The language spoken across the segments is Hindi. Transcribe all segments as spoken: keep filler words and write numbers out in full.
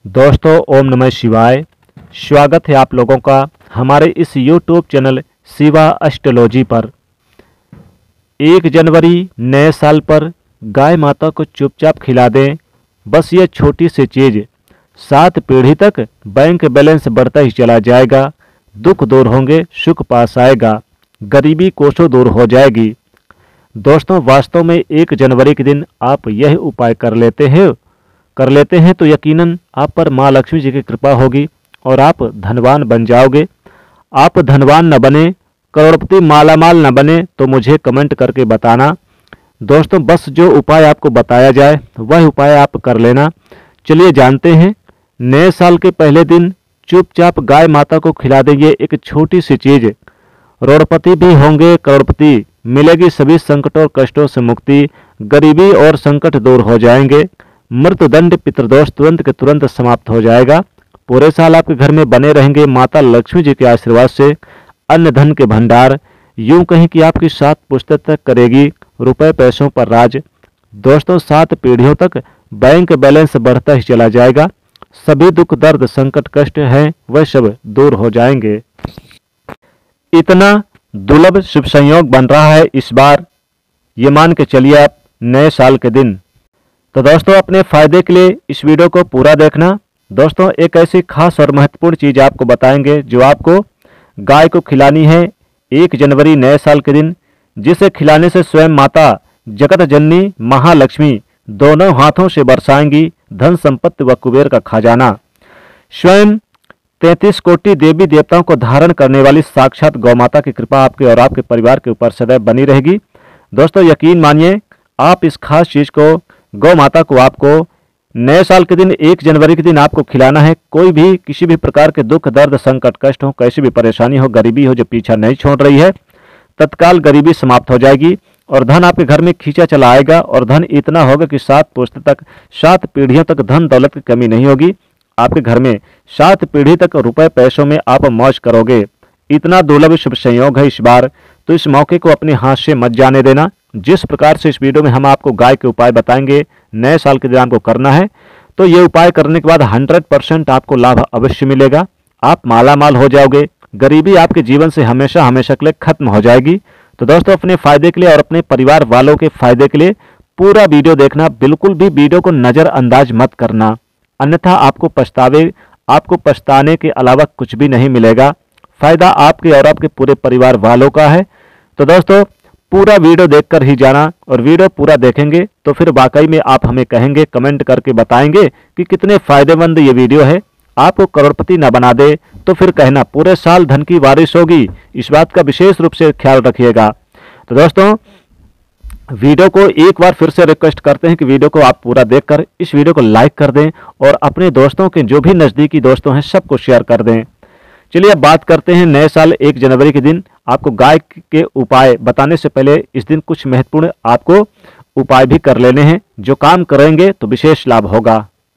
दोस्तों ओम नमः शिवाय। स्वागत है आप लोगों का हमारे इस यूट्यूब चैनल शिवा एस्ट्रोलॉजी पर। एक जनवरी नए साल पर गाय माता को चुपचाप खिला दें। बस ये छोटी सी चीज़ सात पीढ़ी तक बैंक बैलेंस बढ़ता ही चला जाएगा। दुख दूर होंगे, सुख पास आएगा, गरीबी कोसों दूर हो जाएगी। दोस्तों वास्तव में एक जनवरी के दिन आप यह उपाय कर लेते हैं कर लेते हैं तो यकीनन आप पर माँ लक्ष्मी जी की कृपा होगी और आप धनवान बन जाओगे। आप धनवान न बने, करोड़पति मालामाल न बने तो मुझे कमेंट करके बताना। दोस्तों बस जो उपाय आपको बताया जाए वह उपाय आप कर लेना। चलिए जानते हैं। नए साल के पहले दिन चुपचाप गाय माता को खिला देंगे एक छोटी सी चीज़। करोड़पति भी होंगे, करोड़पति मिलेगी, सभी संकटों और कष्टों से मुक्ति, गरीबी और संकट दूर हो जाएंगे। मृत्युदंड पितृदोष तुरंत के तुरंत समाप्त हो जाएगा। पूरे साल आपके घर में बने रहेंगे माता लक्ष्मी जी के आशीर्वाद से अन्न धन के भंडार। यूं कहीं कि आपकी सात पुश्तों तक करेगी रुपए पैसों पर राज। दोस्तों सात पीढ़ियों तक बैंक बैलेंस बढ़ता ही चला जाएगा। सभी दुख दर्द संकट कष्ट हैं वह सब दूर हो जाएंगे। इतना दुर्लभ शुभ संयोग बन रहा है इस बार, ये मान के चलिए आप नए साल के दिन। तो दोस्तों अपने फायदे के लिए इस वीडियो को पूरा देखना। दोस्तों एक ऐसी खास और महत्वपूर्ण चीज़ आपको बताएंगे जो आपको गाय को खिलानी है एक जनवरी नए साल के दिन, जिसे खिलाने से स्वयं माता जगत जननी महालक्ष्मी दोनों हाथों से बरसाएंगी धन संपत्ति व कुबेर का खजाना। स्वयं तैंतीस कोटि देवी देवताओं को धारण करने वाली साक्षात गौ माता की कृपा आपके और आपके परिवार के ऊपर सदैव बनी रहेगी। दोस्तों यकीन मानिए, आप इस खास चीज़ को गौ माता को आपको नए साल के दिन एक जनवरी के दिन आपको खिलाना है। कोई भी किसी भी प्रकार के दुख दर्द संकट कष्ट हो, कैसी भी परेशानी हो, गरीबी हो जो पीछा नहीं छोड़ रही है, तत्काल गरीबी समाप्त हो जाएगी और धन आपके घर में खींचा चला आएगा। और धन इतना होगा कि सात पुश्त तक, सात पीढ़ियों तक धन दौलत की कमी नहीं होगी। आपके घर में सात पीढ़ी तक रुपए पैसों में आप मौज करोगे। इतना दुर्लभ शुभ संयोग है इस बार, तो इस मौके को अपने हाथ से मत जाने देना। जिस प्रकार से इस वीडियो में हम आपको गाय के उपाय बताएंगे नए साल के दिन आपको करना है, तो ये उपाय करने के बाद हंड्रेड परसेंट आपको लाभ अवश्य मिलेगा। आप माला माल हो जाओगे, गरीबी आपके जीवन से हमेशा हमेशा के लिए खत्म हो जाएगी। तो दोस्तों अपने फायदे के लिए और अपने परिवार वालों के फायदे के लिए पूरा वीडियो देखना। बिल्कुल भी वीडियो को नज़रअंदाज मत करना, अन्यथा आपको पछतावे आपको पछताने के अलावा कुछ भी नहीं मिलेगा। फायदा आपके और आपके पूरे परिवार वालों का है। तो दोस्तों पूरा वीडियो देखकर ही जाना, और वीडियो पूरा देखेंगे तो फिर वाकई में आप हमें कहेंगे, कमेंट करके बताएंगे कि कितने फायदेमंद ये वीडियो है। आपको करोड़पति ना बना दे तो फिर कहना पूरे साल धन की बारिश होगी, इस बात का विशेष रूप से ख्याल रखिएगा। तो दोस्तों वीडियो को एक बार फिर से रिक्वेस्ट करते हैं कि वीडियो को आप पूरा देखकर इस वीडियो को लाइक कर दें और अपने दोस्तों के जो भी नज़दीकी दोस्तों हैं सबको शेयर कर दें। चलिए अब बात करते हैं नए साल एक जनवरी के दिन आपको गाय के उपाय बताने से पहले इस दिन कुछ महत्वपूर्ण आपको उपाय भी कर लेने हैं, जो काम करेंगे तो विशेष लाभ होगा।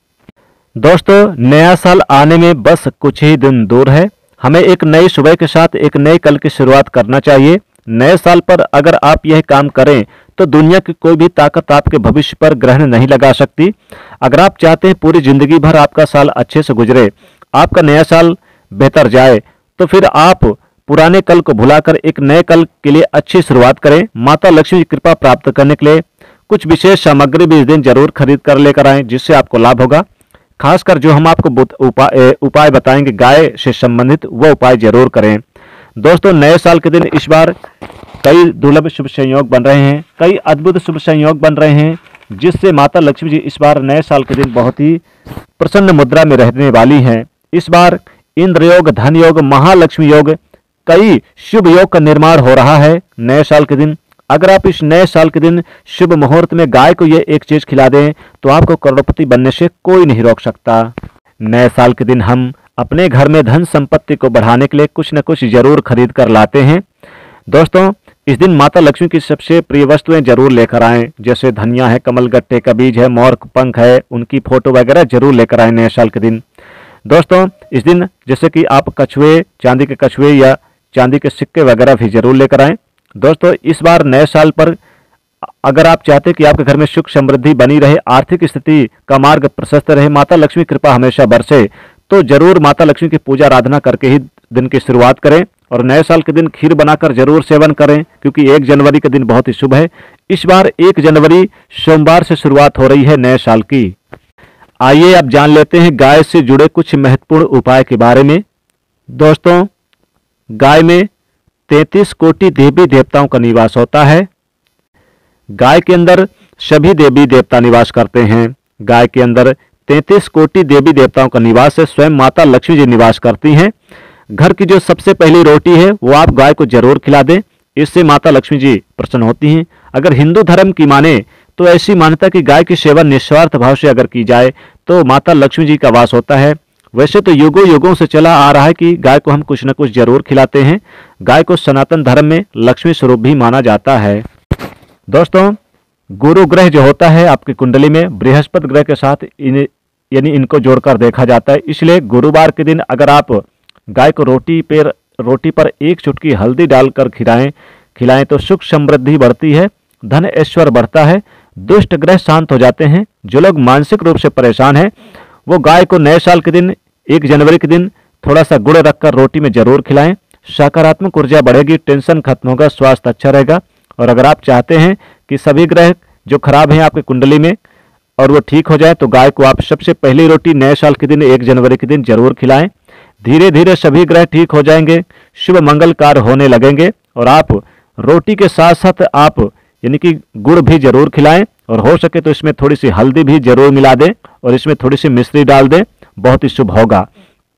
दोस्तों नया साल आने में बस कुछ ही दिन दूर है। हमें एक नई सुबह के साथ एक नए कल की शुरुआत करना चाहिए। नए साल पर अगर आप यह काम करें तो दुनिया की कोई भी ताकत आपके भविष्य पर ग्रहण नहीं लगा सकती। अगर आप चाहते हैं पूरी जिंदगी भर आपका साल अच्छे से गुजरे, आपका नया साल बेहतर जाए, तो फिर आप पुराने कल को भुलाकर एक नए कल के लिए अच्छी शुरुआत करें। माता लक्ष्मी की कृपा प्राप्त करने के लिए कुछ विशेष सामग्री भी इस दिन जरूर खरीद कर लेकर आएं, जिससे आपको लाभ होगा। खासकर जो हम आपको उपाय उपाय बताएंगे गाय से संबंधित, वो उपाय जरूर करें। दोस्तों नए साल के दिन इस बार कई दुर्लभ शुभ संयोग बन रहे हैं, कई अद्भुत शुभ संयोग बन रहे हैं, जिससे माता लक्ष्मी जी इस बार नए साल के दिन बहुत ही प्रसन्न मुद्रा में रहने वाली हैं। इस बार इंद्र योग, धन योग, महालक्ष्मी योग, कई शुभ योग का निर्माण हो रहा है नए साल के दिन। अगर आप इस नए साल के दिन शुभ मुहूर्त में गाय को ये एक चीज खिला दें तो आपको करोड़पति बनने से कोई नहीं रोक सकता। नए साल के दिन हम अपने घर में धन संपत्ति को बढ़ाने के लिए कुछ न कुछ जरूर खरीद कर लाते हैं। दोस्तों इस दिन माता लक्ष्मी की सबसे प्रिय वस्तुएं जरूर लेकर आएं, जैसे धनिया है, कमल गट्टे का बीज है, मोर पंख है, उनकी फोटो वगैरह जरूर लेकर आए नए साल के दिन। दोस्तों इस दिन जैसे कि आप कछुए, चांदी के कछुए या चांदी के सिक्के वगैरह भी जरूर लेकर आएं। दोस्तों इस बार नए साल पर अगर आप चाहते हैं कि आपके घर में सुख समृद्धि बनी रहे, आर्थिक स्थिति का मार्ग प्रशस्त रहे, माता लक्ष्मी कृपा हमेशा बरसे, तो जरूर माता लक्ष्मी की पूजा आराधना करके ही दिन की शुरुआत करें। और नए साल के दिन खीर बनाकर जरूर सेवन करें, क्योंकि एक जनवरी के दिन बहुत ही शुभ है। इस बार एक जनवरी सोमवार से शुरुआत हो रही है नए साल की। आइए अब जान लेते हैं गाय से जुड़े कुछ महत्वपूर्ण उपाय के बारे में। दोस्तों, गाय में तैंतीस कोटि देवी देवताओं का निवास होता है। गाय के अंदर सभी देवी देवता निवास करते हैं। गाय के अंदर तैंतीस कोटि देवी देवताओं का निवास है। स्वयं माता लक्ष्मी जी निवास करती हैं। घर की जो सबसे पहली रोटी है वो आप गाय को जरूर खिला दें, इससे माता लक्ष्मी जी प्रसन्न होती हैं। अगर हिंदू धर्म की माने तो ऐसी मान्यता कि गाय की सेवा निस्वार्थ भाव से अगर की जाए तो माता लक्ष्मी जी का वास होता है। वैसे तो युगों युगों से चला आ रहा है कि गाय को हम कुछ न कुछ जरूर खिलाते हैं। गाय को सनातन धर्म में लक्ष्मी स्वरूप भी माना जाता है। दोस्तों, गुरु ग्रह जो होता है आपकी कुंडली में बृहस्पति ग्रह के साथ इन यानी इनको जोड़कर देखा जाता है। इसलिए गुरुवार के दिन अगर आप गाय को रोटी पर रोटी पर एक चुटकी हल्दी डालकर खिलाएं खिलाएं तो सुख समृद्धि बढ़ती है, धन ऐश्वर्य बढ़ता है, दुष्ट ग्रह शांत हो जाते हैं। जो लोग मानसिक रूप से परेशान हैं वो गाय को नए साल के दिन एक जनवरी के दिन थोड़ा सा गुड़ रखकर रोटी में जरूर खिलाएं। सकारात्मक ऊर्जा बढ़ेगी, टेंशन खत्म होगा, स्वास्थ्य अच्छा रहेगा। और अगर आप चाहते हैं कि सभी ग्रह जो खराब हैं आपकी कुंडली में और वो ठीक हो जाए तो गाय को आप सबसे पहली रोटी नए साल के दिन एक जनवरी के दिन जरूर खिलाएं। धीरे धीरे सभी ग्रह ठीक हो जाएंगे, शुभ मंगल कार्य होने लगेंगे। और आप रोटी के साथ साथ आप यानी कि गुड़ भी जरूर खिलाएं, और हो सके तो इसमें थोड़ी सी हल्दी भी जरूर मिला दें और इसमें थोड़ी सी मिश्री डाल दें, बहुत ही शुभ होगा।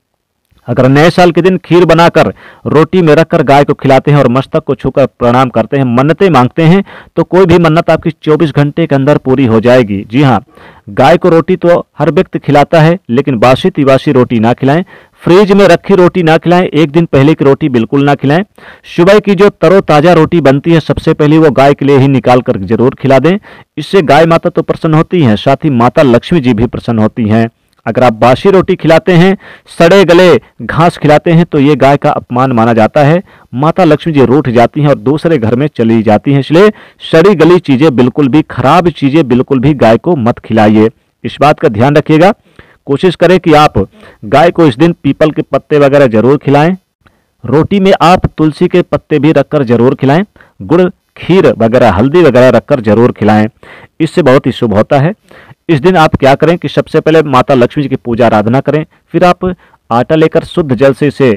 अगर नए साल के दिन खीर बनाकर रोटी में रखकर गाय को खिलाते हैं और मस्तक को छूकर प्रणाम करते हैं, मन्नतें मांगते हैं, तो कोई भी मन्नत आपकी चौबीस घंटे के अंदर पूरी हो जाएगी। जी हाँ, गाय को रोटी तो हर व्यक्ति खिलाता है, लेकिन बासी तिवासी रोटी ना खिलाएं, फ्रिज में रखी रोटी ना खिलाएं, एक दिन पहले की रोटी बिल्कुल ना खिलाएं। सुबह की जो तरोताजा रोटी बनती है सबसे पहले वो गाय के लिए ही निकाल कर जरूर खिला दें। इससे गाय माता तो प्रसन्न होती हैं, साथ ही माता लक्ष्मी जी भी प्रसन्न होती हैं। अगर आप बासी रोटी खिलाते हैं, सड़े गले घास खिलाते हैं, तो ये गाय का अपमान माना जाता है। माता लक्ष्मी जी रूठ जाती हैं और दूसरे घर में चली जाती हैं। इसलिए सड़ी गली चीजें बिल्कुल भी, खराब चीजें बिल्कुल भी गाय को मत खिलाइए। इस बात का ध्यान रखिएगा। कोशिश करें कि आप गाय को इस दिन पीपल के पत्ते वगैरह जरूर खिलाएं। रोटी में आप तुलसी के पत्ते भी रखकर जरूर खिलाएं। गुड़, खीर वगैरह, हल्दी वगैरह रखकर जरूर खिलाएं, इससे बहुत ही शुभ होता है। इस दिन आप क्या करें कि सबसे पहले माता लक्ष्मी जी की पूजा आराधना करें, फिर आप आटा लेकर शुद्ध जल से इसे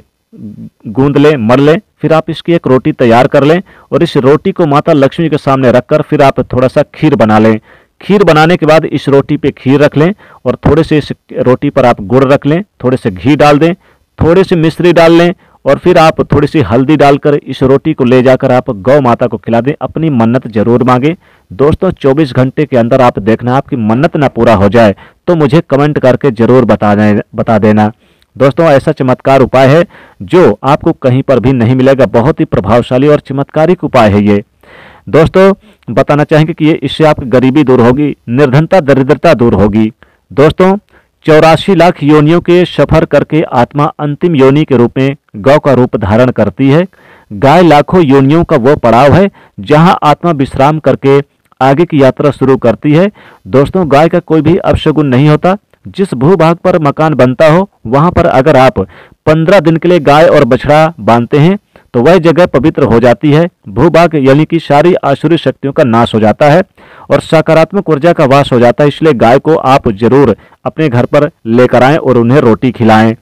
गूंद लें, मर लें, फिर आप इसकी एक रोटी तैयार कर लें और इस रोटी को माता लक्ष्मी जी के सामने रखकर फिर आप थोड़ा सा खीर बना लें। खीर बनाने के बाद इस रोटी पे खीर रख लें और थोड़े से इस रोटी पर आप गुड़ रख लें, थोड़े से घी डाल दें, थोड़ी सी मिश्री डाल लें और फिर आप थोड़ी सी हल्दी डालकर इस रोटी को ले जाकर आप गौ माता को खिला दें। अपनी मन्नत जरूर मांगे। दोस्तों, चौबीस घंटे के अंदर आप देखना आपकी मन्नत ना पूरा हो जाए तो मुझे कमेंट करके जरूर बता बता देना। दोस्तों, ऐसा चमत्कार उपाय है जो आपको कहीं पर भी नहीं मिलेगा। बहुत ही प्रभावशाली और चमत्कारिक उपाय है ये। दोस्तों, बताना चाहेंगे कि ये इससे आपकी गरीबी दूर होगी, निर्धनता दरिद्रता दूर होगी। दोस्तों, चौरासी लाख योनियों के सफर करके आत्मा अंतिम योनि के रूप में गौ का रूप धारण करती है। गाय लाखों योनियों का वो पड़ाव है जहां आत्मा विश्राम करके आगे की यात्रा शुरू करती है। दोस्तों, गाय का कोई भी अपशगुन नहीं होता। जिस भूभाग पर मकान बनता हो वहां पर अगर आप पंद्रह दिन के लिए गाय और बछड़ा बांधते हैं तो वह जगह पवित्र हो जाती है। भूभाग यानी कि सारी आसुरी शक्तियों का नाश हो जाता है और सकारात्मक ऊर्जा का वास हो जाता है। इसलिए गाय को आप जरूर अपने घर पर लेकर आएं और उन्हें रोटी खिलाएं।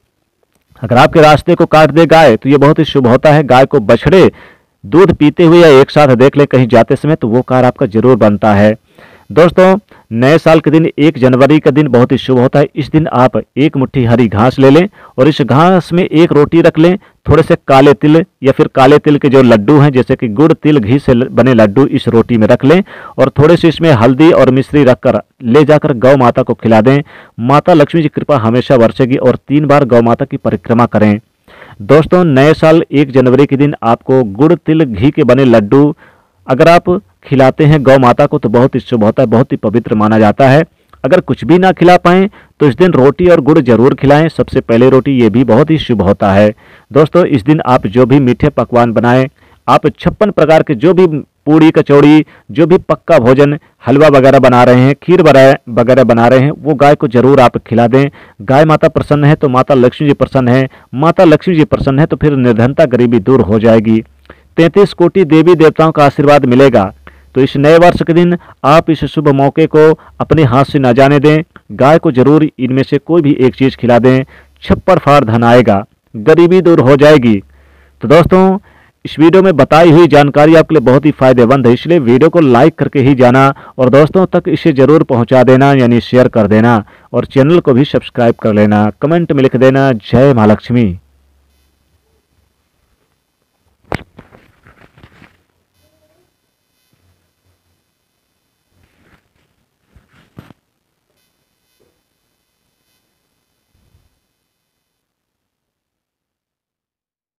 अगर आपके रास्ते को काट दे गाय तो ये बहुत ही शुभ होता है। गाय को बछड़े दूध पीते हुए या एक साथ देख ले कहीं जाते समय तो वो कार्य आपका जरूर बनता है। दोस्तों, नए साल के दिन एक जनवरी का दिन बहुत ही शुभ होता है। इस दिन आप एक मुट्ठी हरी घास ले लें और इस घास में एक रोटी रख लें, थोड़े से काले तिल या फिर काले तिल के जो लड्डू हैं जैसे कि गुड़ तिल घी से बने लड्डू इस रोटी में रख लें और थोड़े से इसमें हल्दी और मिश्री रखकर ले जाकर गौ माता को खिला दें। माता लक्ष्मी जी कृपा हमेशा बरसेगी और तीन बार गौ माता की परिक्रमा करें। दोस्तों, नए साल एक जनवरी के दिन आपको गुड़ तिल घी के बने लड्डू अगर आप खिलाते हैं गौ माता को तो बहुत ही शुभ होता है, बहुत ही पवित्र माना जाता है। अगर कुछ भी ना खिला पाएं तो इस दिन रोटी और गुड़ जरूर खिलाएं, सबसे पहले रोटी, ये भी बहुत ही शुभ होता है। दोस्तों, इस दिन आप जो भी मीठे पकवान बनाएं, आप छप्पन प्रकार के जो भी पूड़ी कचौड़ी, जो भी पक्का भोजन, हलवा वगैरह बना रहे हैं, खीर वगैरह बना रहे हैं, वो गाय को जरूर आप खिला दें। गाय माता प्रसन्न है तो माता लक्ष्मी जी प्रसन्न है, माता लक्ष्मी जी प्रसन्न है तो फिर निर्धनता गरीबी दूर हो जाएगी। तैंतीस कोटि देवी देवताओं का आशीर्वाद मिलेगा। तो इस नए वर्ष के दिन आप इस शुभ मौके को अपने हाथ से न जाने दें। गाय को जरूर इनमें से कोई भी एक चीज खिला दें। छप्पर फाड़ धन आएगा, गरीबी दूर हो जाएगी। तो दोस्तों, इस वीडियो में बताई हुई जानकारी आपके लिए बहुत ही फायदेमंद है, इसलिए वीडियो को लाइक करके ही जाना और दोस्तों तक इसे जरूर पहुंचा देना, यानी शेयर कर देना, और चैनल को भी सब्सक्राइब कर लेना। कमेंट में लिख देना जय मां लक्ष्मी।